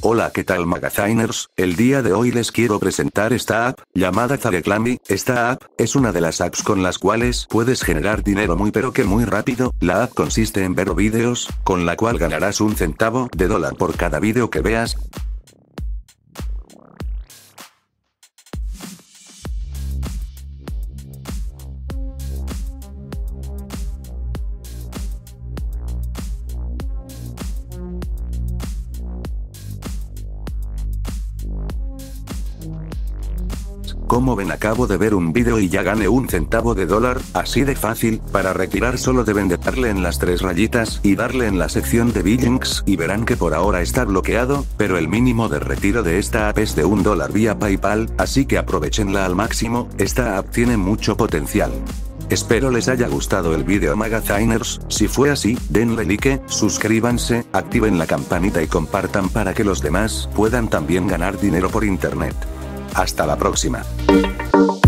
Hola, ¿qué tal Magaziners? El día de hoy les quiero presentar esta app, llamada Zareclami. Esta app, es una de las apps con las cuales puedes generar dinero muy rápido. La app consiste en ver vídeos, con la cual ganarás un centavo de dólar por cada vídeo que veas. Como ven, acabo de ver un vídeo y ya gané un centavo de dólar, así de fácil. Para retirar solo deben de darle en las 3 rayitas y darle en la sección de billings y verán que por ahora está bloqueado, pero el mínimo de retiro de esta app es de $1 vía PayPal, así que aprovechenla al máximo. Esta app tiene mucho potencial. Espero les haya gustado el vídeo Magaziners. Si fue así, denle like, suscríbanse, activen la campanita y compartan para que los demás puedan también ganar dinero por internet. Hasta la próxima.